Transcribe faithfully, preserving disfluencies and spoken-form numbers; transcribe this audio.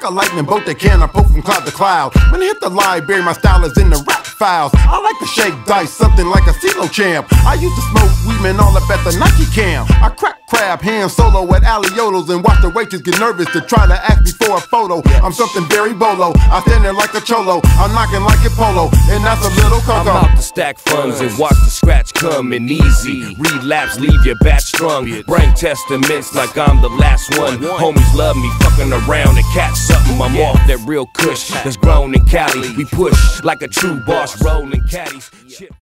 a lightning bolt that can approach from cloud to cloud. When I hit the library, my style is in the rap files. I like to shake dice, something like a CeeLo champ. I used to smoke weed, man, all up at the Nike camp. I crack crab hand solo at Aliotos and watch the waitress get nervous to try to ask me for a photo. I'm something very bolo. I stand there like a cholo. I'm knocking like a polo, and that's a little coco. I'm out to stack funds and watch the scratch coming easy. Relapse, leave your bat strung. Bring testaments like I'm the last one. Homies love me fucking around and catch something. I'm off that real kush that's grown in Cali. We push like a true boss, rolling caddies.